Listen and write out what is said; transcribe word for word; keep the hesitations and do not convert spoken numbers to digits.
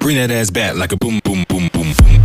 bring that ass back like a boom, boom, boom, boom, boom.